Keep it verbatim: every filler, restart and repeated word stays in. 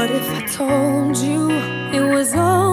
What if I told you it was all